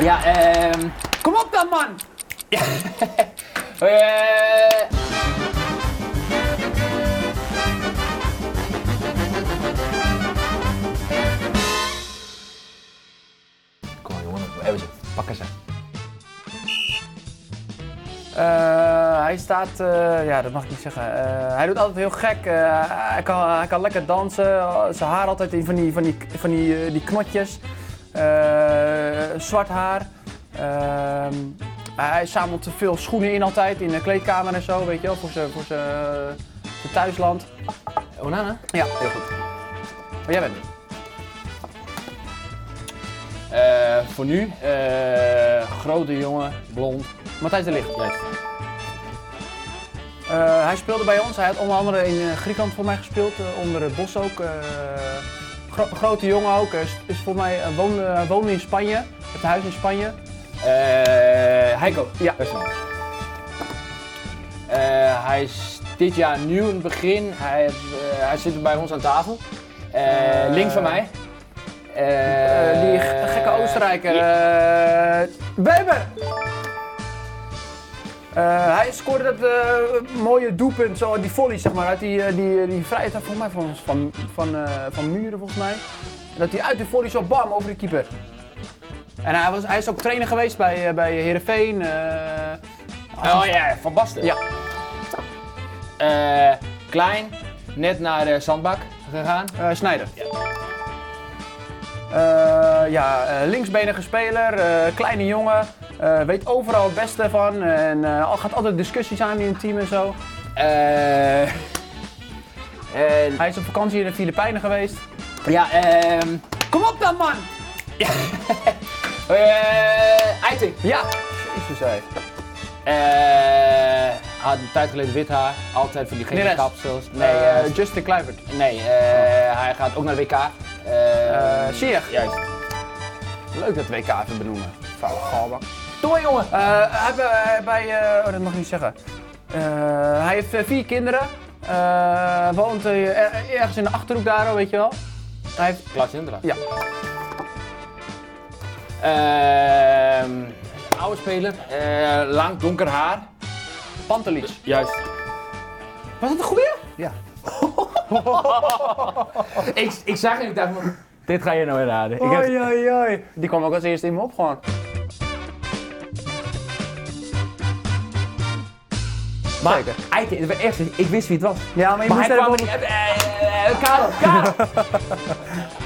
Ja, kom op dan, man! Ja. Kom maar jongen, even ze. Pakken ze. Hij staat, ja dat mag ik niet zeggen, hij doet altijd heel gek, hij kan lekker dansen, zijn haar altijd in van die knotjes, zwart haar. Hij zamelt veel schoenen in altijd, in de kleedkamer en zo, weet je wel, voor zijn thuisland. Onana? Ja, heel goed. Maar jij bent het. Voor nu, grote jongen, blond. Matthijs de Ligt. Juist. Hij speelde bij ons, hij had onder andere in Griekenland voor mij gespeeld, onder Bos ook. Grote jongen ook, is voor mij, woonde in Spanje, heeft een huis in Spanje. Heiko. Ja. Hij is dit jaar nieuw in het begin. Hij zit bij ons aan tafel. Links van mij. Die gekke Oostenrijker, Weber! Hij scoorde dat mooie doelpunt, zo die volley zeg maar, uit die vrije trap volgens mij van Muren volgens mij. Dat hij uit de volley zo bam over de keeper. En hij is ook trainer geweest bij Heerenveen. Oh ja, Van Basten. Ja. Klein, net naar de zandbak gegaan. Snijder. Ja. Linksbenige speler, kleine jongen, weet overal het beste van en gaat altijd discussies aan in het team en zo. Hij is op vakantie in de Filipijnen geweest. Ja, Kom op dan, man! ja. Eiting. Ja, jezus hé. Had een tijd geleden wit haar, altijd van die gekke Neres. kapsels. Justin Kluivert. Nee, hij gaat ook naar de WK. Sieg. Juist. Leuk dat WK even benoemen. Vuile galbak. Doe jongen! Dat mag ik niet zeggen. Hij heeft 4 kinderen. Woont ergens in de Achterhoek daar, weet je wel. Hij heeft... Klaas Indra. Ja. Oude speler, lang donker haar. Pantelic. Juist. Was dat een goeie? Ja. Ik zag en ik dacht, Dit ga je nou raden. Oei. Die kwam ook als eerste in me op gewoon. Maar Zeker. Eiken, echt, ik wist wie het was. Ja, maar je Maar moest hij er kwam even... Karel.